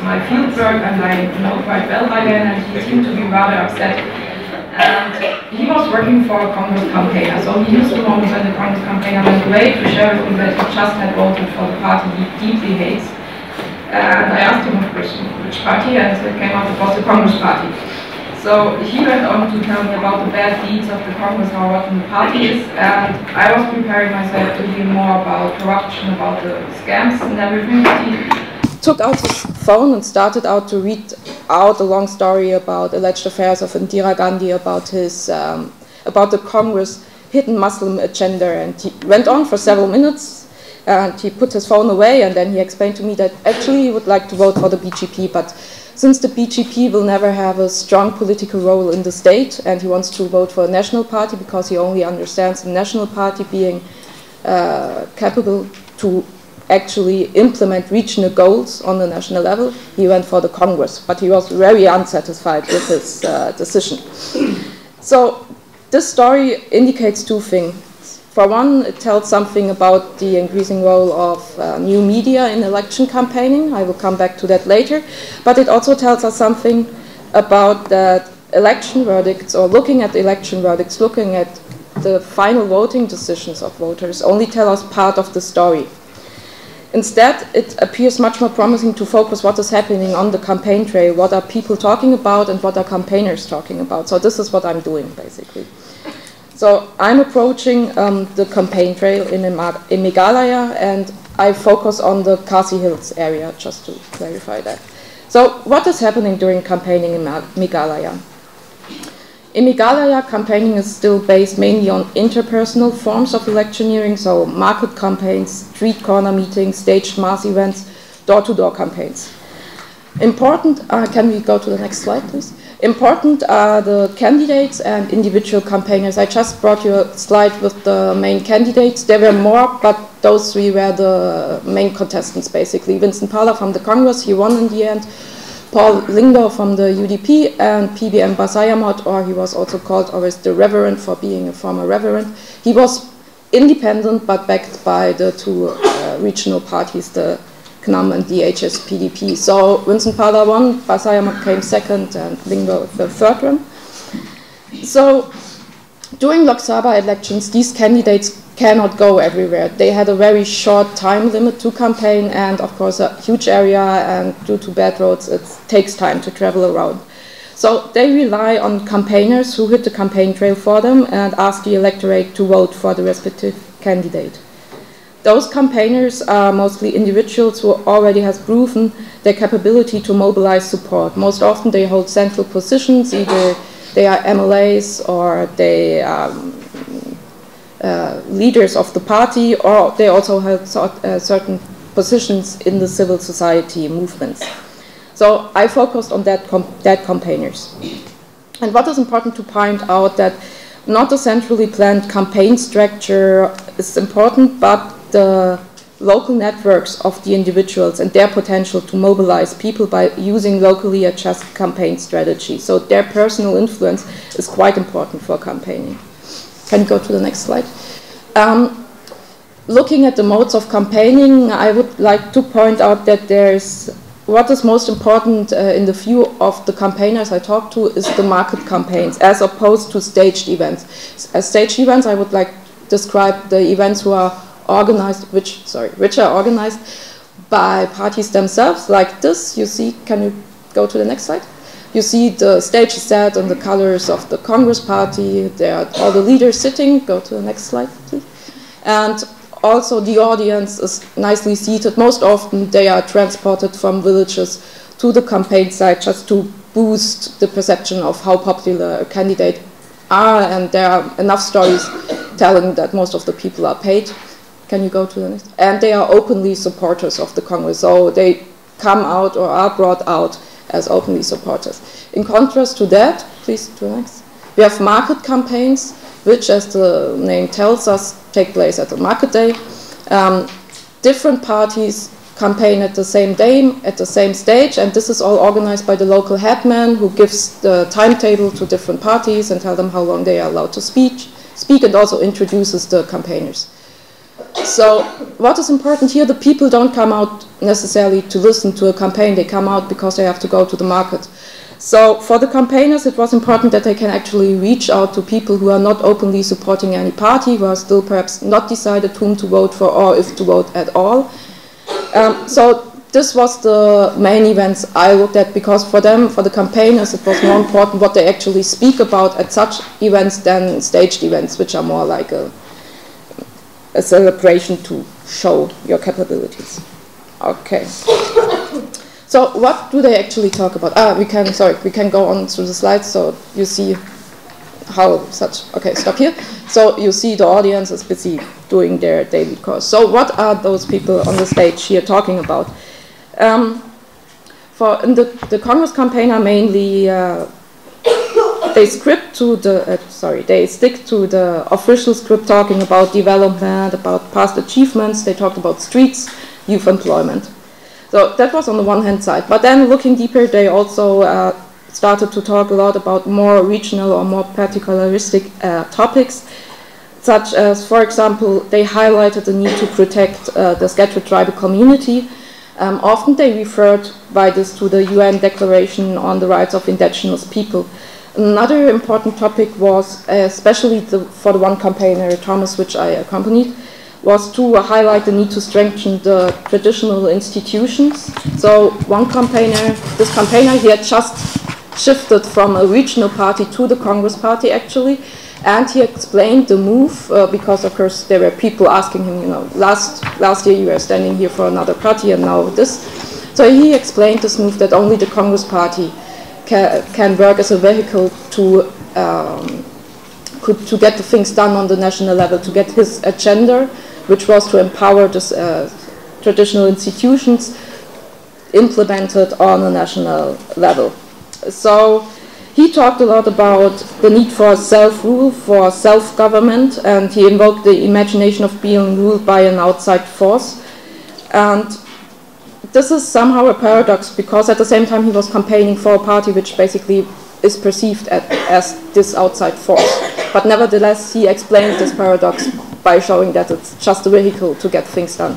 my field work, and I know quite well by then, and he seemed to be rather upset. And he was working for a Congress campaigner, so he used to know when the Congress campaigner went away to share with me that he just had voted for the party he deeply hates. And I asked him which party, and it came out it was the Congress Party. So he went on to tell me about the bad deeds of the Congress, how rotten the party is, and I was preparing myself to hear more about corruption, about the scams and everything. He took out his phone and started out to read out a long story about alleged affairs of Indira Gandhi, about his about the Congress hidden Muslim agenda, and he went on for several minutes. And he put his phone away, and then he explained to me that actually he would like to vote for the BJP, but since the BJP will never have a strong political role in the state, and he wants to vote for a national party because he only understands the national party being capable to actually implement regional goals on the national level, he went for the Congress, but he was very unsatisfied with his decision. So this story indicates two things. For one, it tells something about the increasing role of new media in election campaigning. I will come back to that later. But it also tells us something about that election verdicts, or looking at election verdicts, looking at the final voting decisions of voters, only tell us part of the story. Instead, it appears much more promising to focus what is happening on the campaign trail, what are people talking about and what are campaigners talking about. So this is what I'm doing, basically. So I'm approaching the campaign trail in Meghalaya, and I focus on the Khasi Hills area, just to clarify that. So what is happening during campaigning in Meghalaya? In Meghalaya, campaigning is still based mainly on interpersonal forms of electioneering, so market campaigns, street corner meetings, staged mass events, door-to-door campaigns. Important, can we go to the next slide, please? Important are the candidates and individual campaigners. I just brought you a slide with the main candidates. There were more, but those three were the main contestants, basically. Vincent Pala from the Congress, he won in the end. Paul Lyngdoh from the UDP, and PBM Basayamot, or he was also called always the Reverend for being a former Reverend. He was independent, but backed by the two regional parties, the CNAM and the HSPDP. So Vincent Pala won, Basayamot came second, and Lyngdoh the third one. So during Lok Sabha elections, these candidates cannot go everywhere. They had a very short time limit to campaign, and of course a huge area, and due to bad roads, it takes time to travel around. So they rely on campaigners who hit the campaign trail for them and ask the electorate to vote for the respective candidate. Those campaigners are mostly individuals who already has proven their capability to mobilize support. Most often they hold central positions, either they are MLAs or they are leaders of the party, or they also have certain positions in the civil society movements. So I focused on that campaigners. And what is important to point out that not a centrally planned campaign structure is important, but the local networks of the individuals and their potential to mobilize people by using locally adjusted campaign strategies. So their personal influence is quite important for campaigning. Can you go to the next slide? Looking at the modes of campaigning, I would like to point out that what is most important in the view of the campaigners I talked to is the market campaigns, as opposed to staged events. As staged events, I would like to describe the events which are organized by parties themselves, like this. You see, can you go to the next slide? You see the stage is set and the colors of the Congress Party. There are all the leaders sitting. Go to the next slide, please. And also the audience is nicely seated. Most often they are transported from villages to the campaign site just to boost the perception of how popular a candidate are, and there are enough stories telling that most of the people are paid. Can you go to the next? And they are openly supporters of the Congress, so they come out or are brought out as openly supporters. In contrast to that, please to the next, we have market campaigns, which, as the name tells us, take place at the market day. Different parties campaign at the same day, at the same stage, and this is all organized by the local headman, who gives the timetable to different parties and tell them how long they are allowed to speak, and also introduces the campaigners. So what is important here, the people don't come out necessarily to listen to a campaign, they come out because they have to go to the market. So for the campaigners, it was important that they can actually reach out to people who are not openly supporting any party, who are still perhaps not decided whom to vote for or if to vote at all. So this was the main events I looked at, because for them, for the campaigners, it was more important what they actually speak about at such events than staged events, which are more like a celebration to show your capabilities. Okay. So what do they actually talk about? We can go on through the slides so you see how such, okay, stop here. So you see the audience is busy doing their daily course. So what are those people on the stage here talking about? For in the Congress campaigner mainly they stick to the official script, talking about development, about past achievements. They talked about streets, youth employment. So that was on the one hand side. But then looking deeper, they also started to talk a lot about more regional or more particularistic topics, such as, for example, they highlighted the need to protect the Scattered tribal community. Often they referred by this to the UN Declaration on the Rights of Indigenous People. Another important topic was, especially for the one campaigner, Thomas, which I accompanied, was to highlight the need to strengthen the traditional institutions. So this campaigner, he had just shifted from a regional party to the Congress party actually, and he explained the move because of course there were people asking him, you know, last year you were standing here for another party and now this. So he explained this move that only the Congress party can work as a vehicle to get the things done on the national level, to get his agenda, which was to empower this traditional institutions, implemented on a national level. So he talked a lot about the need for self-rule, for self-government, and he invoked the imagination of being ruled by an outside force. And this is somehow a paradox, because at the same time he was campaigning for a party which basically is perceived as this outside force. But nevertheless, he explained this paradox by showing that it's just a vehicle to get things done.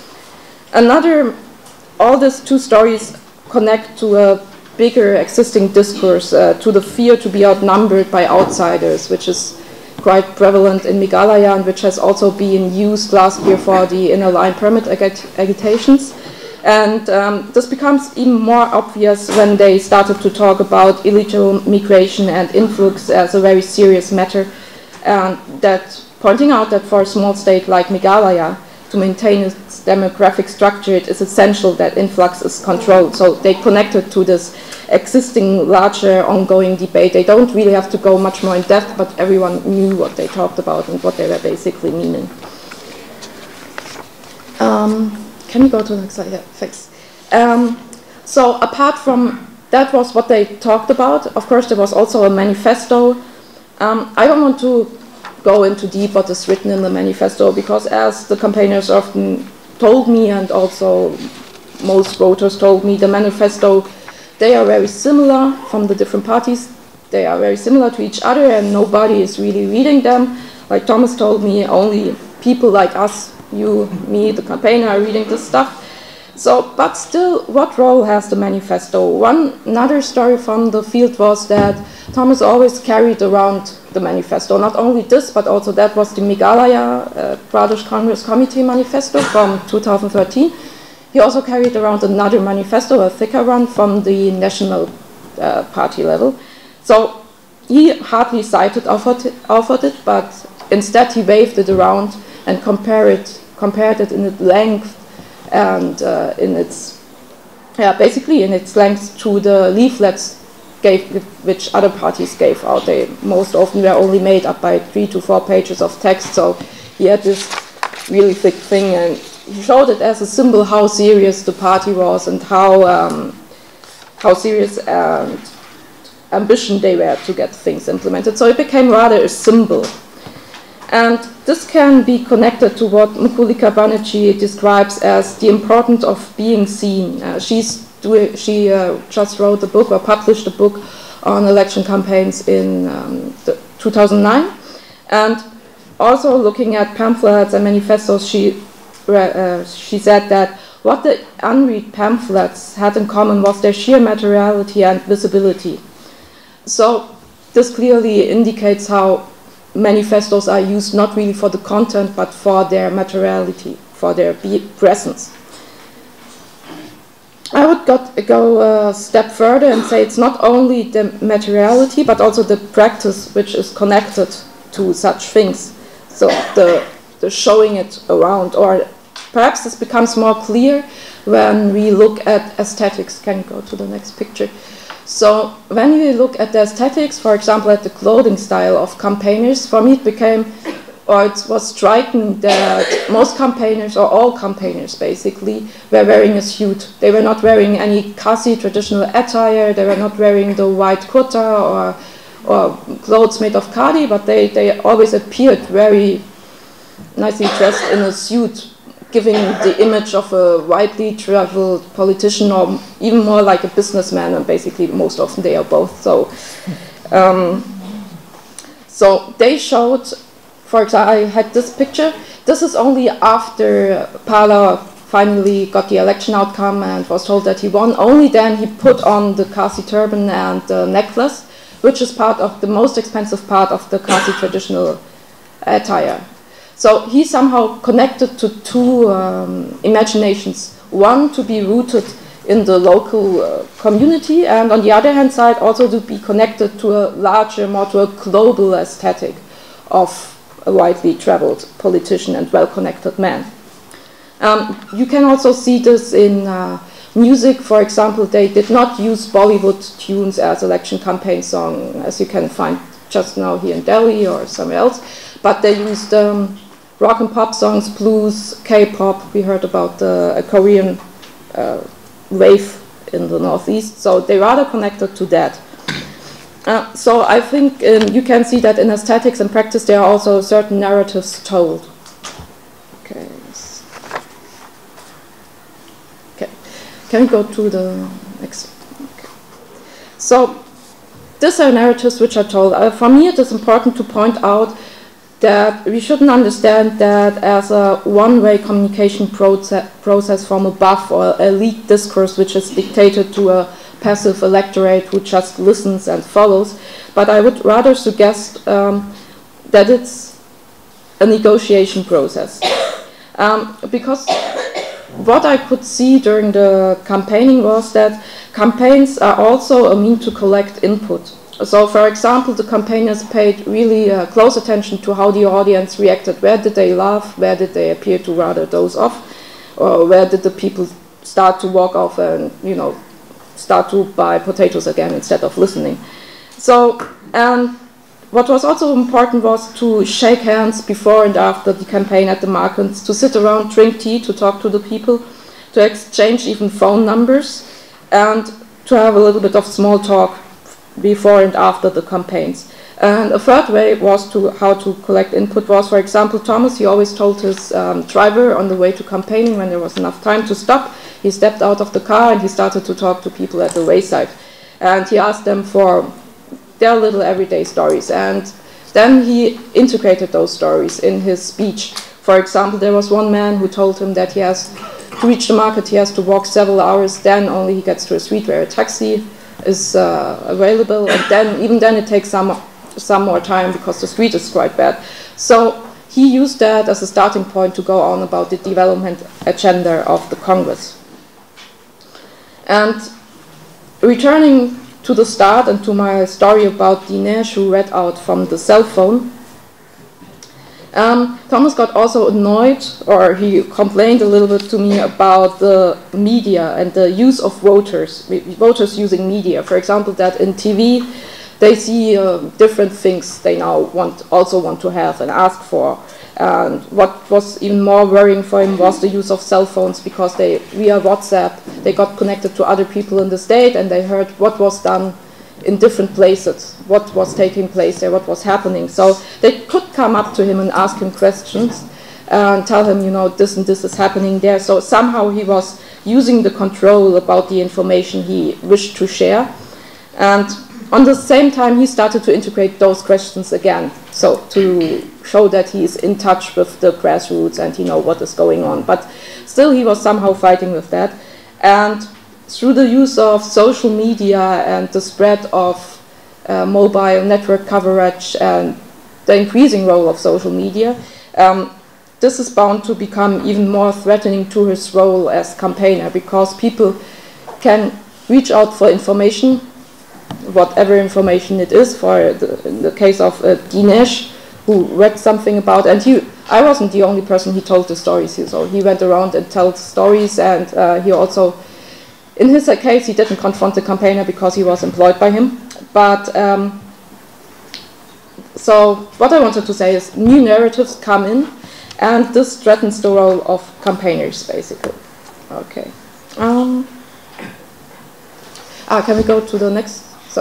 All these two stories connect to a bigger existing discourse, to the fear to be outnumbered by outsiders, which is quite prevalent in Meghalaya and which has also been used last year for the inner line permit agitations. And this becomes even more obvious when they started to talk about illegal migration and influx as a very serious matter, and that pointing out that for a small state like Meghalaya, to maintain its demographic structure, it is essential that influx is controlled. So they connected to this existing larger ongoing debate. They don't really have to go much more in depth, but everyone knew what they talked about and what they were basically meaning. Can you go to the next slide? Yeah, thanks. So apart from that was what they talked about. Of course, there was also a manifesto. I don't want to go into deep what is written in the manifesto, because as the campaigners often told me, and also most voters told me, the manifesto, they are very similar from the different parties. They are very similar to each other and nobody is really reading them. Like Thomas told me, only people like us, you, me, the campaigner, are reading this stuff. So, but still, what role has the manifesto? Another story from the field was that Thomas always carried around the manifesto. Not only this, but also that was the Meghalaya Pradesh Congress Committee manifesto from 2013. He also carried around another manifesto, a thicker one, from the national party level. So he hardly offered it, but instead he waved it around and compared it in its length and basically in its length to the leaflets which other parties gave out. They most often were only made up by 3 to 4 pages of text, so he had this really thick thing, and he showed it as a symbol how serious the party was and how serious and ambition they were to get things implemented. So it became rather a symbol. And this can be connected to what Mukulika Banerjee describes as the importance of being seen. She just wrote a book or published a book on election campaigns in 2009. And also looking at pamphlets and manifestos, she said that what the unread pamphlets had in common was their sheer materiality and visibility. So this clearly indicates how manifestos are used not really for the content, but for their materiality, for their presence. I would go a step further and say it's not only the materiality, but also the practice which is connected to such things. So the showing it around, or perhaps this becomes more clear when we look at aesthetics. Can you go to the next picture? So when we look at the aesthetics, for example, at the clothing style of campaigners, for me it became, or it was striking that most campaigners, or all campaigners basically, were wearing a suit. They were not wearing any Khasi traditional attire, they were not wearing the white kurta or clothes made of khadi, but they always appeared very nicely dressed in a suit, giving the image of a widely traveled politician, or even more like a businessman, and basically most often they are both. So, so they showed, for example, I had this picture. This is only after Pala finally got the election outcome and was told that he won. Only then he put on the Khasi turban and the necklace, which is part of the most expensive part of the Khasi traditional attire. So he somehow connected to two imaginations. One, to be rooted in the local community, and on the other hand side, also to be connected to a larger, more to a global aesthetic of a widely traveled politician and well-connected man. You can also see this in music. For example, they did not use Bollywood tunes as election campaign song, as you can find just now here in Delhi or somewhere else, but they used rock and pop songs, blues, K-pop. We heard about a Korean wave in the Northeast, so they rather connected to that. So I think you can see that in aesthetics and practice there are also certain narratives told. Okay. Okay. Can we go to the next? Okay. So these are narratives which are told. For me, it is important to point out that we shouldn't understand that as a one-way communication process from above, or elite discourse which is dictated to a passive electorate who just listens and follows, but I would rather suggest that it's a negotiation process. Because what I could see during the campaigning was that campaigns are also a means to collect input. So, for example, the campaigners paid really close attention to how the audience reacted. Where did they laugh? Where did they appear to rather doze off? Or where did the people start to walk off and, start to buy potatoes again instead of listening? So, and what was also important was to shake hands before and after the campaign at the markets, to sit around, drink tea, to talk to the people, to exchange even phone numbers, and to have a little bit of small talk before and after the campaigns. And a third way was how to collect input was, for example, Thomas, he always told his driver on the way to campaigning, when there was enough time to stop, he stepped out of the car and he started to talk to people at the wayside. And he asked them for their little everyday stories. And then he integrated those stories in his speech. For example, there was one man who told him that he has to reach the market, he has to walk several hours, then only he gets to a street where a taxi is available, and then even then it takes some more time because the street is quite bad. So he used that as a starting point to go on about the development agenda of the Congress. And returning to the start and to my story about Dinesh who read out from the cell phone, Thomas got also annoyed, or he complained a little bit to me about the media and the use of voters using media. For example, that in TV they see different things they now also want to have and ask for. And what was even more worrying for him was the use of cell phones, because via WhatsApp they got connected to other people in the state and they heard what was done in different places, what was taking place there, what was happening. So they could come up to him and ask him questions and tell him, this and this is happening there. So somehow he was using the control about the information he wished to share. And on the same time, he started to integrate those questions again, so to show that he is in touch with the grassroots and he knows what is going on. But still, he was somehow fighting with that. And through the use of social media and the spread of mobile network coverage and the increasing role of social media, this is bound to become even more threatening to his role as campaigner, because people can reach out for information, whatever information it is. In the case of Dinesh, who read something about, and I wasn't the only person he told the stories. So he went around and told stories, and he also, in his case, he didn't confront the campaigner because he was employed by him. But so what I wanted to say is new narratives come in, and this threatens the role of campaigners, basically. Okay. Can we go to the next? So,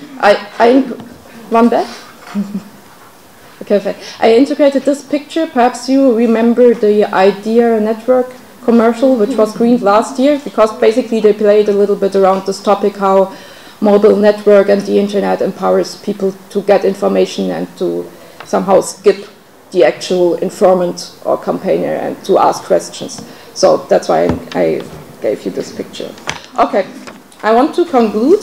one back. Okay. I integrated this picture. Perhaps you remember the Idea Network commercial, which was screened last year, because basically they played a little bit around this topic, how mobile network and the internet empowers people to get information and to somehow skip the actual informant or campaigner and to ask questions. So that's why I gave you this picture. Okay, I want to conclude.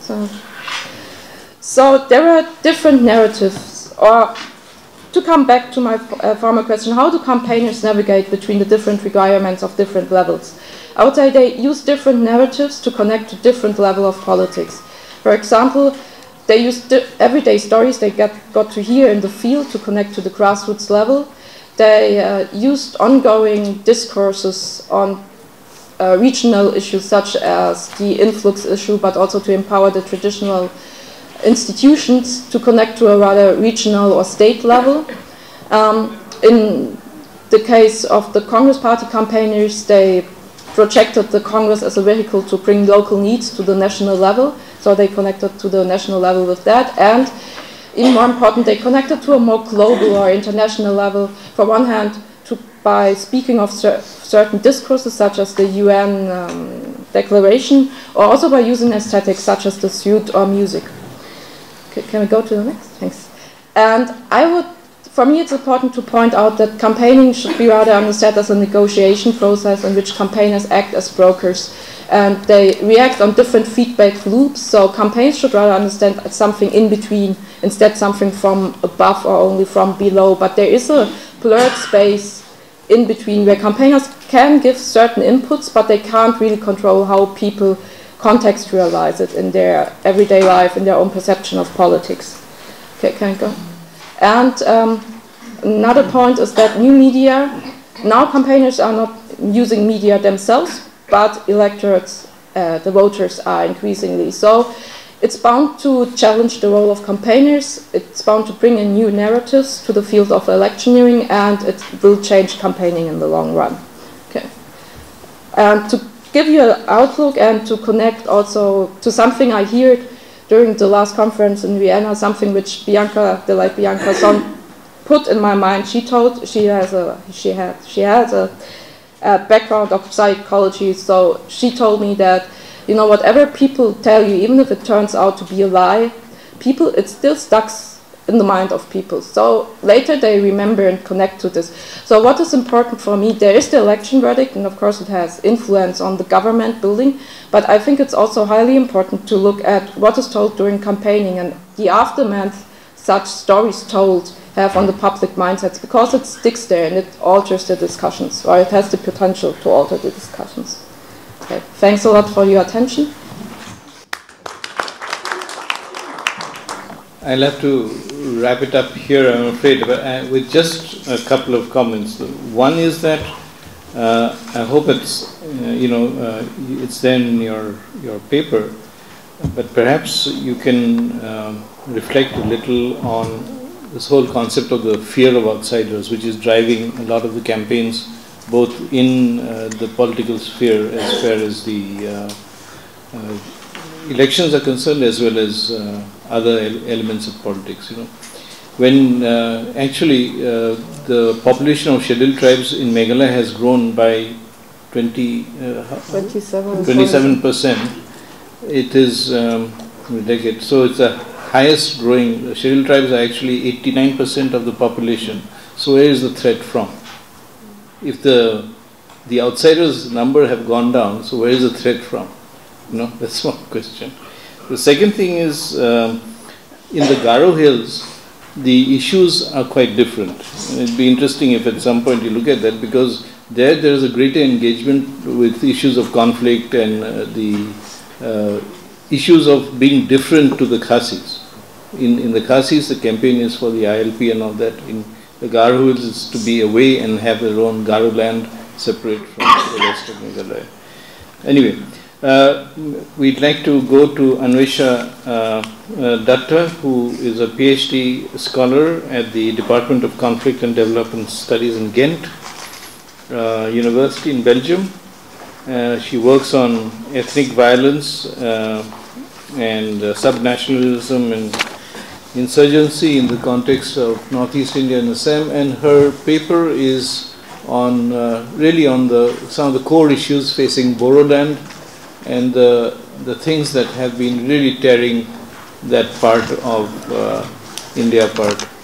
So there are different narratives, or to come back to my former question, how do campaigners navigate between the different requirements of different levels? I would say they use different narratives to connect to different level of politics. For example, they use everyday stories they got to hear in the field to connect to the grassroots level. They used ongoing discourses on regional issues such as the influx issue, but also to empower the traditional institutions to connect to a rather regional or state level. In the case of the Congress Party campaigners, they projected the Congress as a vehicle to bring local needs to the national level, so they connected to the national level with that, and even more important, they connected to a more global or international level, for one hand, by speaking of certain discourses such as the UN declaration, or also by using aesthetics such as the suit or music. Can we go to the next? Thanks. And for me, it's important to point out that campaigning should be rather understood as a negotiation process in which campaigners act as brokers, and they react on different feedback loops. So campaigns should rather understand something in between, instead something from above or only from below. But there is a blurred space in between where campaigners can give certain inputs, but they can't really control how people contextualize it in their everyday life, in their own perception of politics. Okay, can I go? And another point is that new media, now campaigners are not using media themselves, but electorates, the voters are increasingly. So it's bound to challenge the role of campaigners, it's bound to bring in new narratives to the field of electioneering, and it will change campaigning in the long run. Okay. And to give you an outlook and to connect also to something I heard during the last conference in Vienna, something which Bianca, the late Bianca Son, put in my mind. She had a background of psychology, so she told me that, you know, whatever people tell you, even if it turns out to be a lie, it still sticks in the mind of people. So later they remember and connect to this. So what is important for me, there is the election verdict, and of course it has influence on the government building, but I think it's also highly important to look at what is told during campaigning and the aftermath such stories told have on the public mindsets, because it sticks there and it alters the discussions, or it has the potential to alter the discussions. Okay. Thanks a lot for your attention. I'll have to wrap it up here, I'm afraid, but with just a couple of comments. One is that I hope it's it's there in your paper, but perhaps you can reflect a little on this whole concept of the fear of outsiders, which is driving a lot of the campaigns, both in the political sphere as far as the elections are concerned, as well as other elements of politics. You know, when actually the population of scheduled tribes in Meghalaya has grown by 27%, it is decade. So it's the highest growing. The scheduled tribes are actually 89% of the population. So where is the threat from? If the outsiders' number have gone down, so where is the threat from? That's one question. The second thing is, in the Garo Hills, the issues are quite different. It'd be interesting if at some point you look at that, because there is a greater engagement with issues of conflict and the issues of being different to the Khasis. In the Khasis, the campaign is for the ILP and all that. In the Garo Hills, is to be away and have their own Garo land separate from the rest of Meghalaya. Anyway, we'd like to go to Anvesha Datta, who is a PhD scholar at the Department of Conflict and Development Studies in Ghent University in Belgium. She works on ethnic violence and subnationalism and insurgency in the context of Northeast India and Assam, and her paper is on really on some of the core issues facing Bodoland and the things that have been really tearing that part of India apart.